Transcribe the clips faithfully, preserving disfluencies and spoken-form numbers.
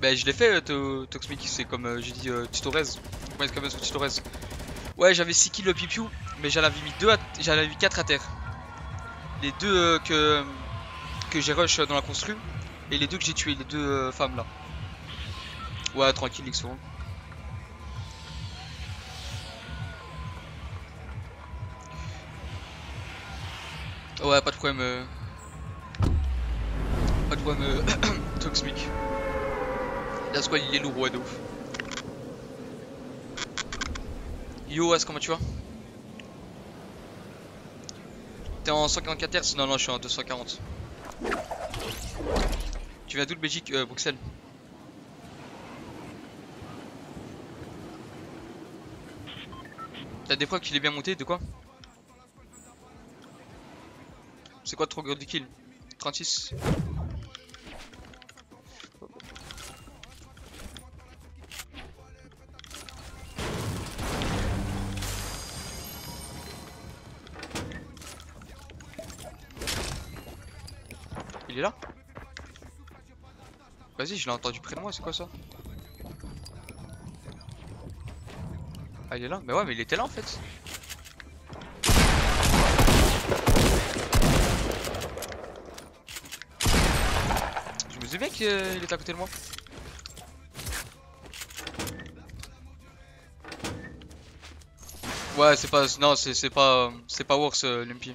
Bah je l'ai fait, euh, To- Toxmic, c'est comme euh, j'ai dit euh, Titorez. Ouais, c'est comme sur Titorez. Ouais, j'avais six kills le pipiou, mais j'en avais mis deux à... j'en avais mis quatre à terre. Les deux euh, que, que j'ai rush dans la constru, et les deux que j'ai tué, les deux euh, femmes là. Ouais, tranquille, X O. Ouais, pas de problème. Euh... Pas de problème, euh... Toxmic. La squad il est lourd, ouais, de ouf. Yo, As, comment tu vas? T'es en cent quarante-quatre Hz? Non, non, je suis en deux cent quarante. Tu viens d'où, le Belgique? euh, Bruxelles. T'as des fois qu'il est bien monté, de quoi? C'est quoi trop gros de kill? trente-six. Il est là? Vas-y, je l'ai entendu près de moi, c'est quoi ça? Ah, il est là? Mais ouais, mais il était là en fait. Je me souviens qu'il était à côté de moi. Ouais, c'est pas. Non, c'est pas. C'est pas worse, euh, Lumpy.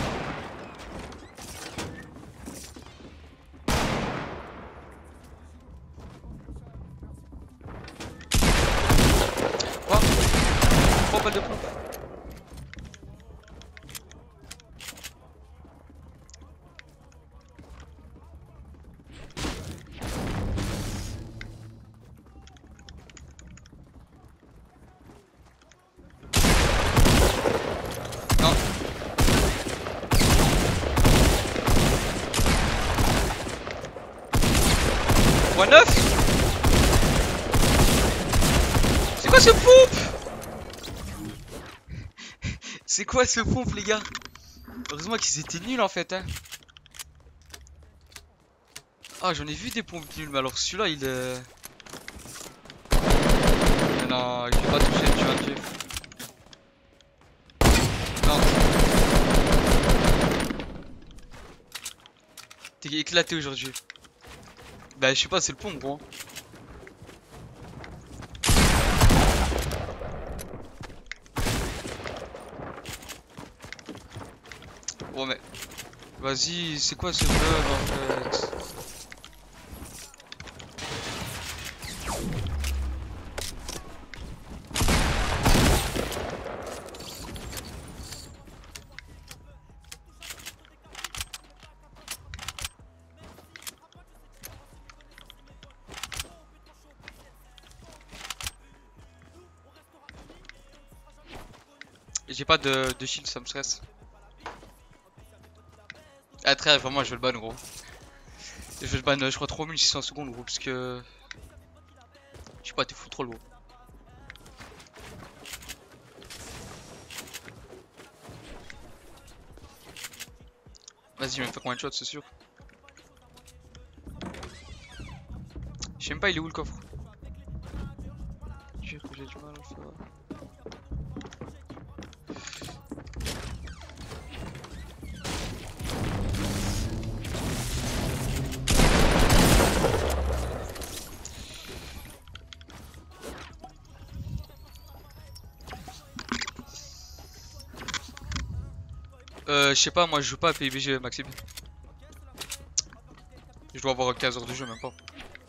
Quoi? Trois balles de pompe. Non. Point neuf. C'est quoi ce pompe? C'est quoi ce pompe, les gars? Heureusement qu'ils étaient nuls en fait, hein. Ah, j'en ai vu des pompes nuls, mais alors celui-là il est. Mais non, je vais pas toucher, tu vas me tuer. Non. T'es éclaté aujourd'hui. Bah, je sais pas, c'est le pont, gros. Bon, mais. Vas-y, c'est quoi ce bug en fait? J'ai pas de, de shield, ça me stresse. Ah, très vraiment, je veux le ban, gros. Je veux le ban, je crois trois mille six cents secondes, gros, parce que. Je sais pas, t'es fou trop, gros. Vas-y, il me fait combien de shots, c'est sûr. Je sais même pas, il est où le coffre? J'ai du mal à le faire. Euh, je sais pas, moi je joue pas à P U B G, Maxime. Je dois avoir quinze heures de jeu, même pas.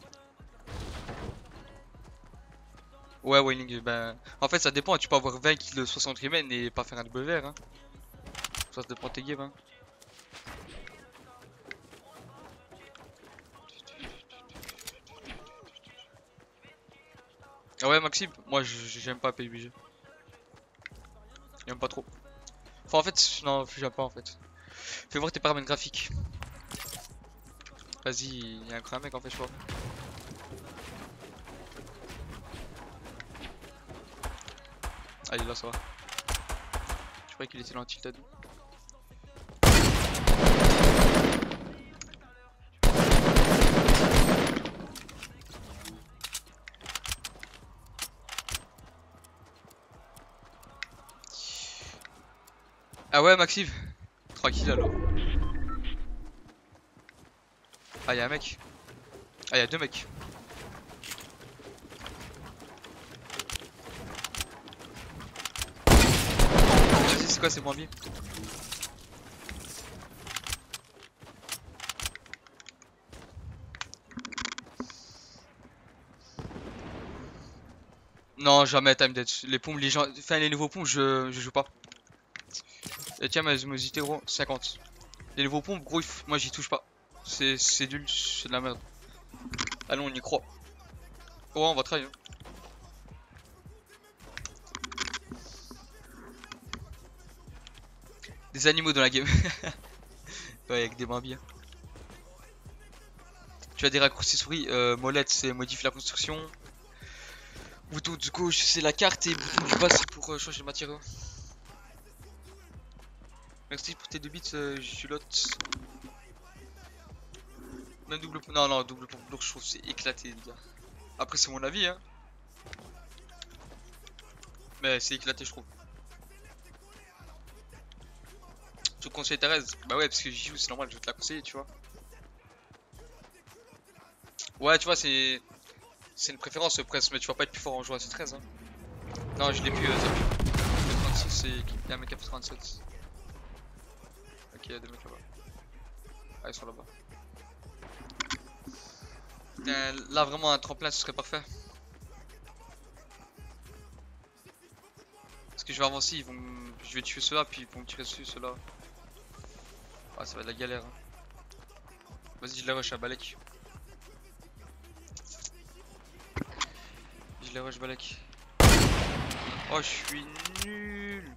Ouais, Wailing, ben. En fait, ça dépend, tu peux avoir vingt kills soixante remain et pas faire un W R, hein. Ça dépend de tes games, hein. Ah ouais, Maxime, moi j'aime pas P U B G. J'aime pas trop. Enfin, en fait, non, j'aime pas en fait. Fais voir tes paramètres graphiques. Vas-y, y'a encore un mec en fait, je crois. Ah, il est là, ça va. Je croyais qu'il était dans le tilted. Ah ouais, Maxime. Tranquille alors. Ah, y'a un mec. Ah, y'a deux mecs. Vas-y, c'est quoi, c'est moins bien. Non, jamais time dead. Les pompes, les gens. Enfin, les nouveaux pompes, je, je joue pas. Et tiens, ma zomosité, gros, cinquante. Les nouveaux pompes, gros, moi j'y touche pas. C'est c'est nul, c'est de la merde. Allons, on y croit. Oh, on va try. Hein. Des animaux dans la game. Ouais, avec des mains bien. Tu as des raccourcis souris. Euh, molette, c'est modifier la construction. Bouton de gauche, c'est la carte. Et bouton du bas, c'est pour euh, changer de matériau. Merci pour tes deux bits, euh, Julotte. Même double pompe. Non, non, double pompe lourd, je trouve c'est éclaté, les gars. Après, c'est mon avis, hein. Mais c'est éclaté, je trouve. Tu conseilles Thérèse? Bah ouais, parce que j'y joue, c'est normal, je vais te la conseiller, tu vois. Ouais, tu vois, c'est. C'est une préférence presque, mais tu vas pas être plus fort en jouant à C treize. Hein. Non, je l'ai plus. Euh, trente-six, et il y a un mec à trente-sept. Ok, il y a deux mecs là-bas. Ah, ils sont là-bas. Euh, là, vraiment, un tremplin, ce serait parfait. Parce que je vais avancer, ils vont. Je vais tuer ceux-là, puis ils vont me tirer dessus, ceux-là. Ah, ça va être la galère. Hein. Vas-y, je les rush à Balek. Je les rush Balek. Oh, je suis nul.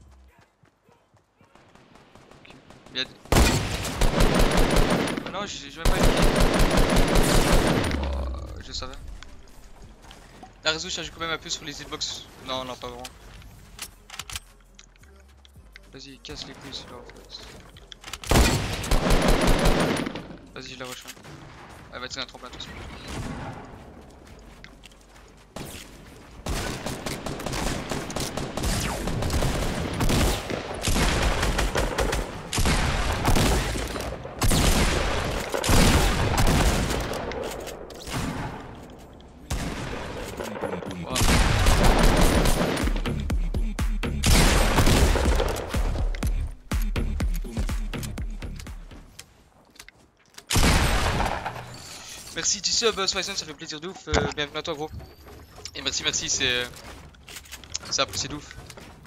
Okay. Il y a... oh, non, j'ai même pas eu. Oh, je savais. La réseau charge quand même un peu sur les hitbox. Non, non, pas vraiment. Vas-y, casse les couilles celui-là en fait. Vas-y, je la rush. Hein. Elle va tirer un tremplin tout de suite. Merci du sub, Swison, ça fait plaisir de ouf. Euh, bienvenue à toi, gros. Et merci, merci, c'est. C'est apprécié de ouf.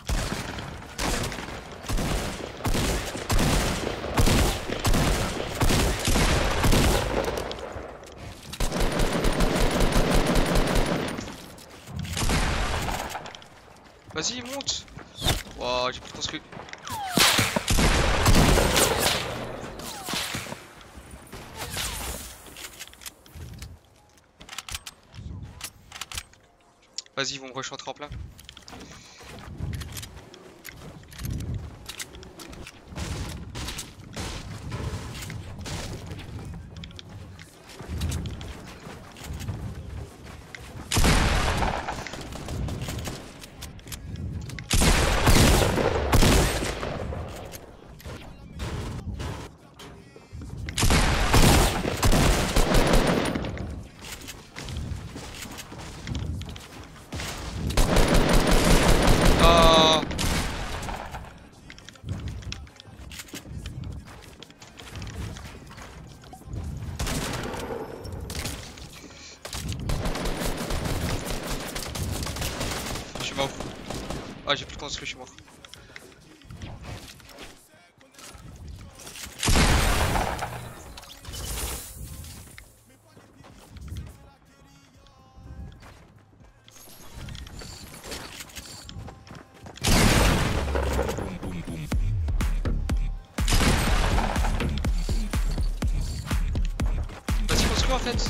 Vas-y, monte. Wow, j'ai plus de construit. Vas-y, ils vont me rush en tremplin. Ah, j'ai plus de construit, je suis mort. Vas-y, construis en fait.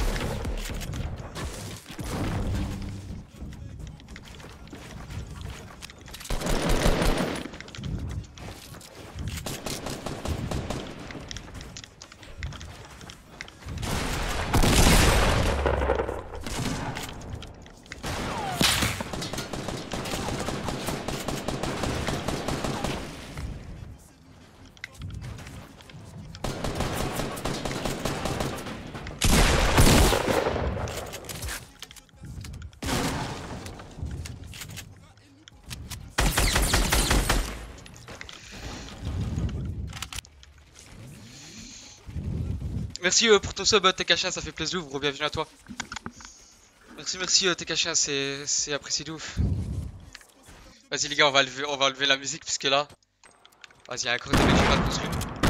Merci euh, pour ton sub, euh, T K Chien, ça fait plaisir de ouf, gros, bienvenue à toi. Merci, merci, euh, T K Chien, c'est c'est apprécié de ouf. Vas-y, les gars, on va lever, on va lever la musique, puisque là. Vas-y, il y a un creux de mec, j'ai pas de construire.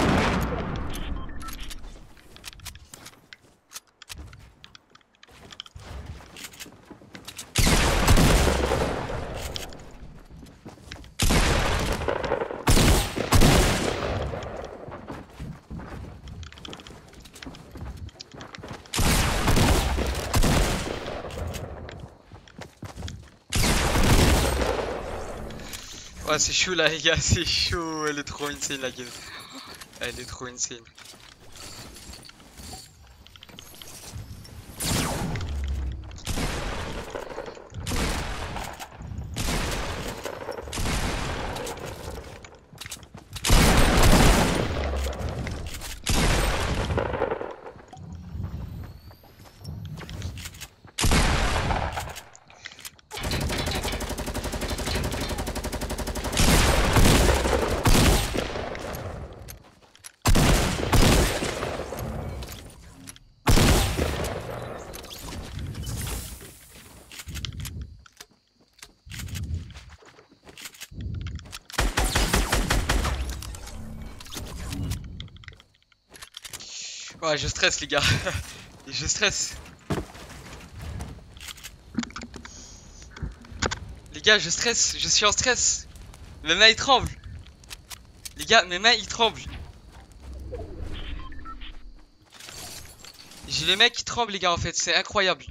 Ouais, c'est chaud là, les gars, c'est chaud. Elle est trop insane, la game. Elle est trop insane. Ouais, je stresse, les gars. Je stresse. Les gars, je stresse. Je suis en stress. Mes mains, ils tremblent. Les gars, mes mains, ils tremblent. J'ai les mecs qui tremblent, les gars, en fait. C'est incroyable.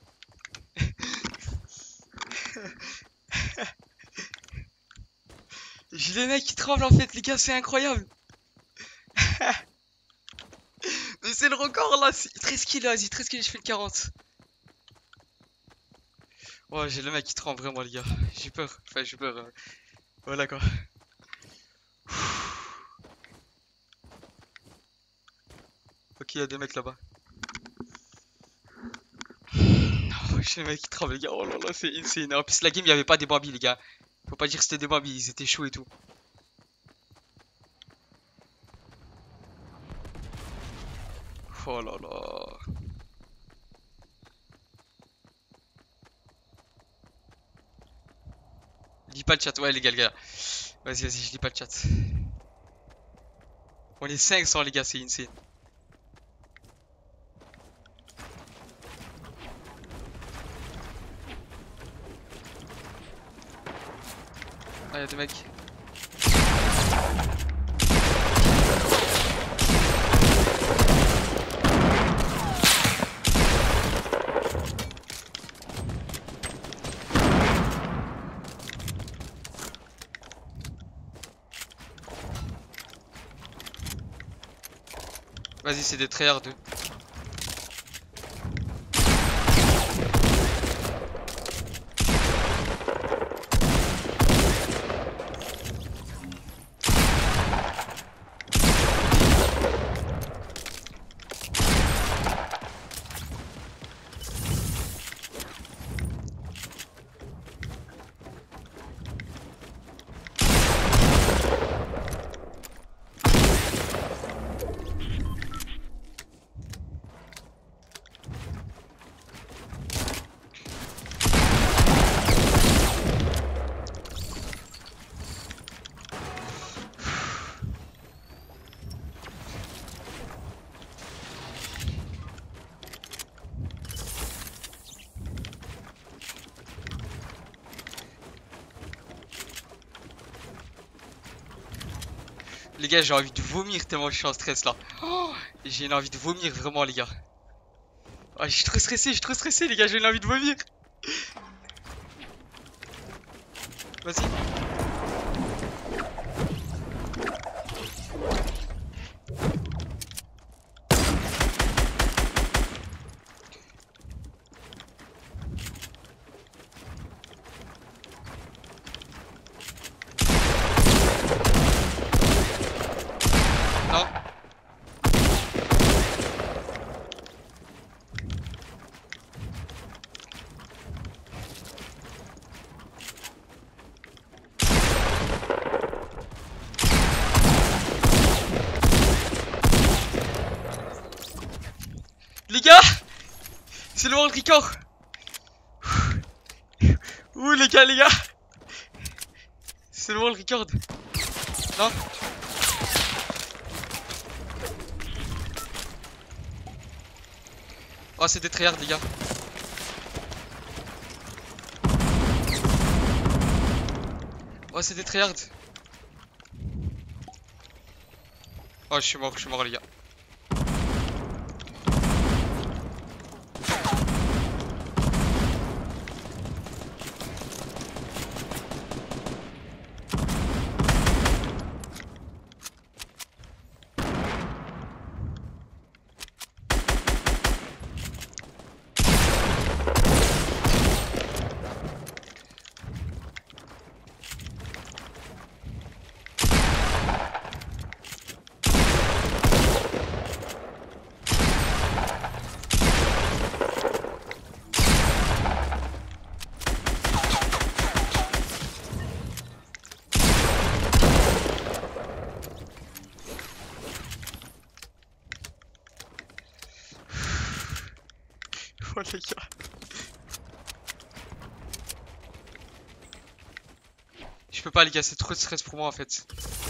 J'ai les mecs qui tremblent, en fait, les gars. C'est incroyable. Mais c'est le record là, treize kills, vas-y, treize kills, je fais le quarante. Ouais, j'ai le mec qui tremble vraiment, les gars. J'ai peur, enfin, j'ai peur. Euh... Voilà quoi. Ok, il y a des mecs là-bas. Oh, j'ai le mec qui tremble, les gars. Oh là là, c'est insane. En plus, la game, il n'y avait pas des bambis, les gars. Faut pas dire que c'était des bambis, ils étaient chauds et tout. Oh là là. Lis pas le chat, ouais les gars, les gars. Vas-y, vas-y, je lis pas le chat. On est cinq cents les gars, c'est insane. Ah, y'a des mecs. Vas-y, c'est des tryhards deux. Les gars, j'ai envie de vomir tellement je suis en stress là. Oh, j'ai une envie de vomir vraiment, les gars. Oh, je suis trop stressé, je suis trop stressé, les gars, j'ai une envie de vomir. Vas-y. Non. Les gars, c'est le world record. Ouh les gars, les gars, c'est le world record. Non. Oh c'est des tryhards les gars. Oh c'est des tryhards. Oh je suis mort, je suis mort les gars. Oh les gars. Je peux pas les gars, c'est trop de stress pour moi en fait.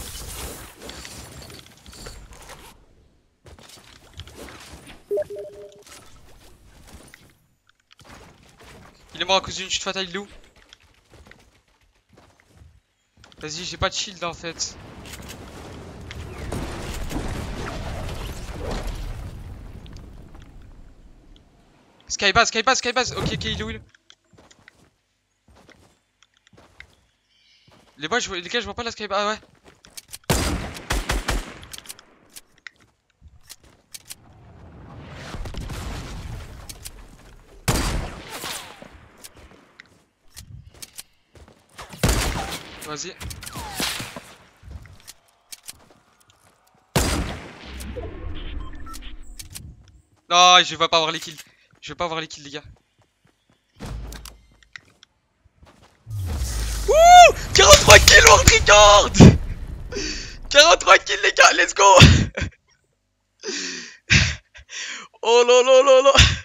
Il est mort à cause d'une chute fatale, il est où? Vas-y, j'ai pas de shield en fait. Skybase, skybase, skybase. Ok, ok, il est où il... Les, boys, je vois... les gars, je vois pas la skybase. Ah ouais. Vas-y. Non, je vais pas avoir les kills. Je vais pas avoir les kills, les gars. Wouh, quarante-trois kills world record. quarante-trois kills, les gars, let's go. Oh là là là là.